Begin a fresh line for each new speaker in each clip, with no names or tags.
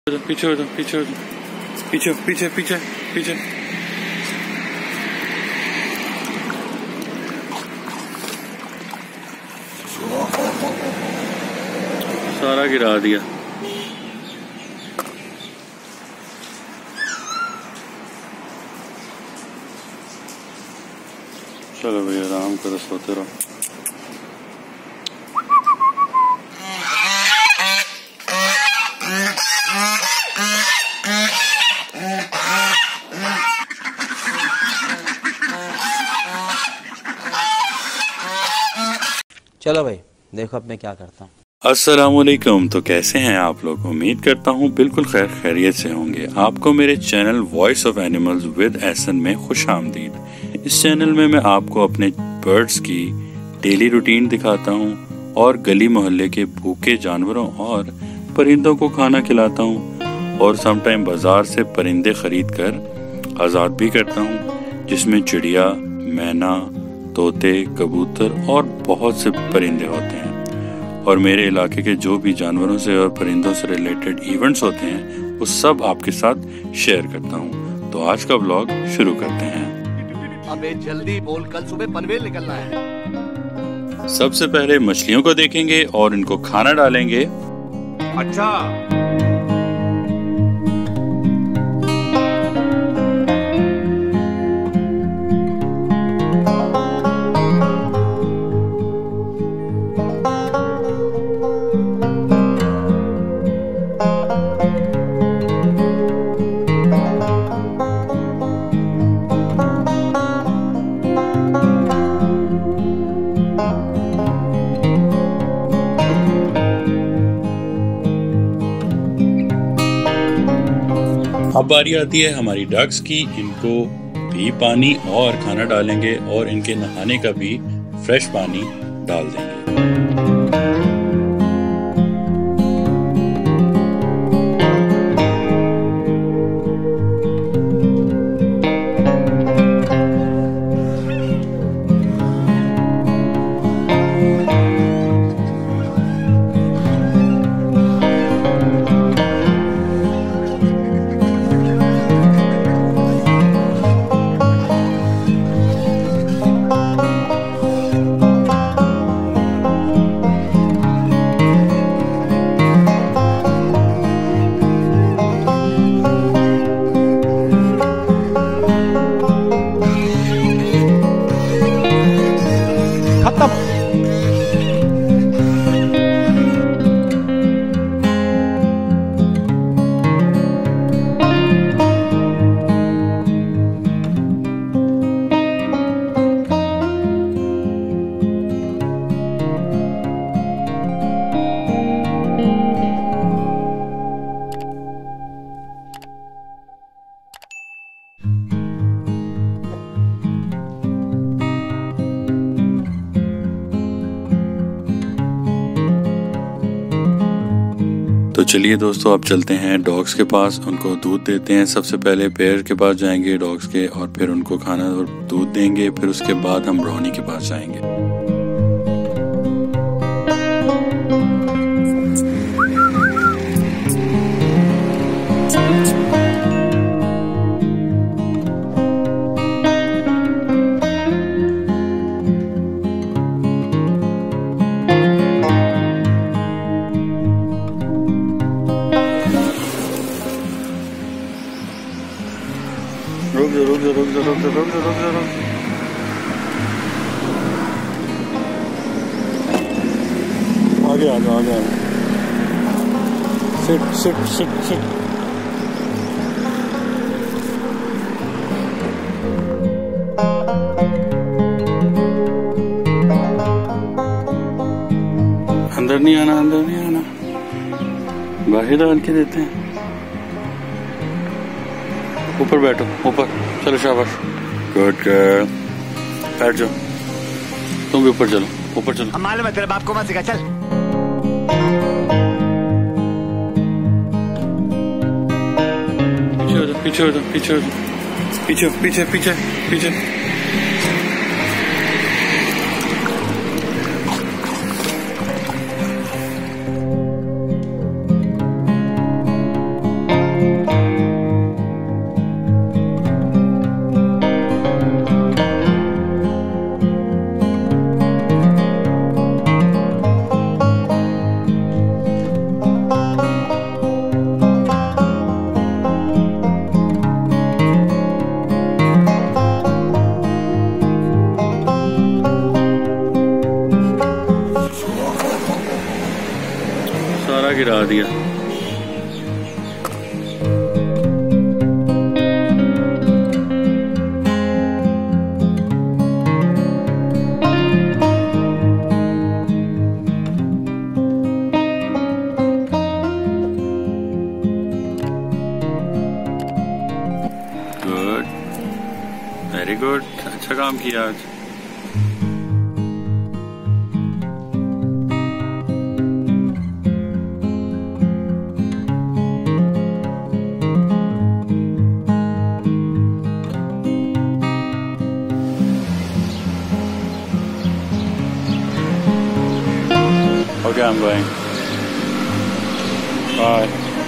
पीछे हो जाओ, पीछे हो जाओ, पीछे पीछे पीछे पीछे। सारा गिरा दिया। चलो भैया आराम करो, सोते रहो।
चलो भाई देखो अब मैं क्या करता हूँ।
अस्सलामुअलैकुम। तो कैसे हैं आप लोग? उम्मीद करता हूँ बिल्कुल खैरियत से होंगे। आपको मेरे channel voice of animals with Ehsan में खुश आमदीद। इस चैनल में मैं आपको अपने बर्ड्स की डेली रूटीन दिखाता हूँ और गली मोहल्ले के भूखे जानवरों और परिंदों को खाना खिलाता हूँ और समटाइम बाजार से परिंदे खरीद कर आज़ाद भी करता हूँ, जिसमें चिड़िया, मैना, तोते, कबूतर और बहुत से परिंदे होते हैं। और मेरे इलाके के जो भी जानवरों से और परिंदों से रिलेटेड इवेंट्स होते हैं वो सब आपके साथ शेयर करता हूँ। तो आज का व्लॉग शुरू करते हैं।
अबे जल्दी बोल, कल सुबह पनवेल निकलना है।
सबसे पहले मछलियों को देखेंगे और इनको खाना डालेंगे।
अच्छा,
अब बारी आती है हमारी डक्स की। इनको भी पानी और खाना डालेंगे और इनके नहाने का भी फ्रेश पानी डाल देंगे। तो चलिए दोस्तों, अब चलते हैं डॉग्स के पास, उनको दूध देते हैं। सबसे पहले पेयर के पास जाएंगे डॉग्स के और फिर उनको खाना और दूध देंगे। फिर उसके बाद हम ब्राउनी के पास जाएंगे। रुक जा। आगे आ जाओ। सिट। अंदर नहीं आना, बाहर डाल के देते हैं। ऊपर बैठो, ऊपर चलो, शाबाश, गुड गर्ल। बैठ जाओ, तुम भी ऊपर चलो, ऊपर चलो।
हम मालूम है तेरे बाप को मत सिखा, चल।
पीछे हो जाओ, पीछे। दिया। गुड, वेरी गुड, अच्छा काम किया आज। Okay, I'm going. Bye.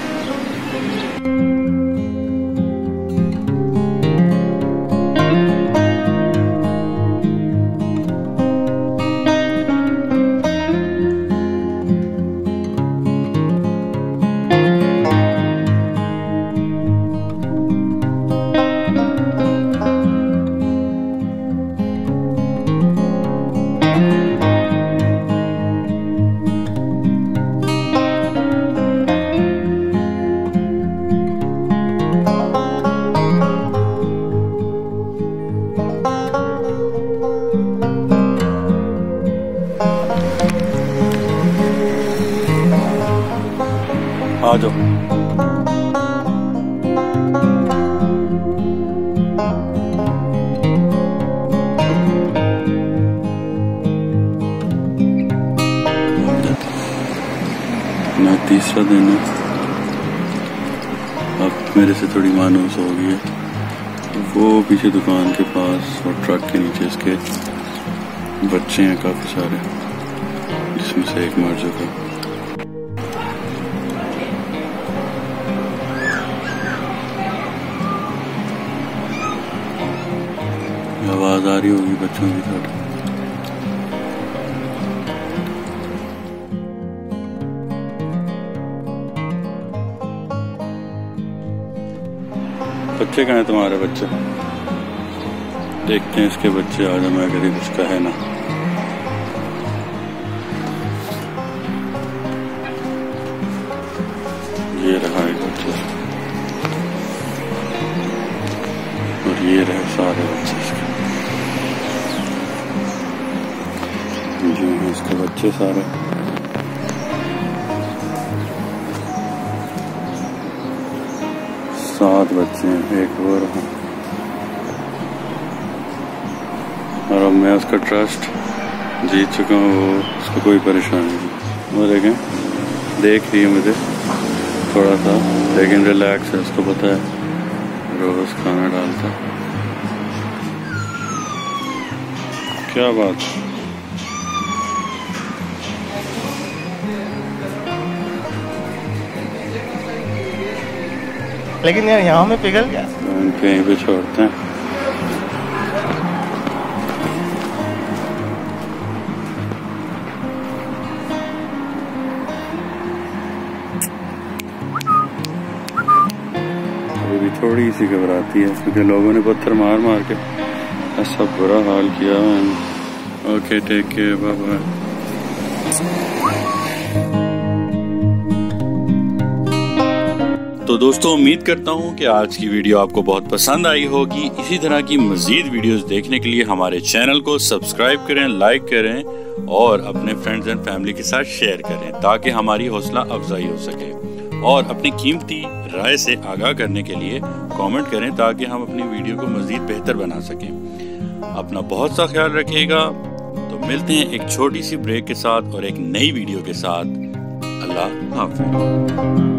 आ जाओ। ना तीसरा दिन है, अब मेरे से थोड़ी मायूस हो गई है। वो पीछे दुकान के पास और ट्रक के नीचे इसके बच्चे हैं काफी सारे, जिसमें से एक मर चुका। आवाज आ रही होगी बच्चों की थोड़ी। बच्चे कहाँ हैं तुम्हारे बच्चे? देखते हैं इसके बच्चे आज हमें अगर कुछ कहे ना। ये रहा एक बच्चा और ये रहे सारे बच्चे इसके। जो है इसके बच्चे सारे। सात बच्चे हैं, एक वो रहा। और अब मैं उसका ट्रस्ट जीत चुका हूँ, वो उसको कोई परेशानी नहीं। वो देखें, देख रही है मुझे थोड़ा सा, लेकिन रिलैक्स है, उसको पता है रोज खाना डालता। क्या बात,
लेकिन यार यहाँ में पिघल गया।
इनको यहीं पे छोड़ते हैं। अभी भी थोड़ी सी घबराती है क्योंकि लोगों ने पत्थर मार मार के ऐसा बुरा हाल किया है। Okay, take care, bye bye. तो दोस्तों, उम्मीद करता हूँ कि आज की वीडियो आपको बहुत पसंद आई होगी। इसी तरह की मजीद वीडियोस देखने के लिए हमारे चैनल को सब्सक्राइब करें, लाइक करें और अपने फ्रेंड्स एंड फैमिली के साथ शेयर करें ताकि हमारी हौसला अफजाई हो सके। और अपनी कीमती राय से आगाह करने के लिए कमेंट करें ताकि हम अपनी वीडियो को मजीद बेहतर बना सकें। अपना बहुत सा ख्याल रखिएगा। तो मिलते हैं एक छोटी सी ब्रेक के साथ और एक नई वीडियो के साथ। अल्लाह हाफ़िज़।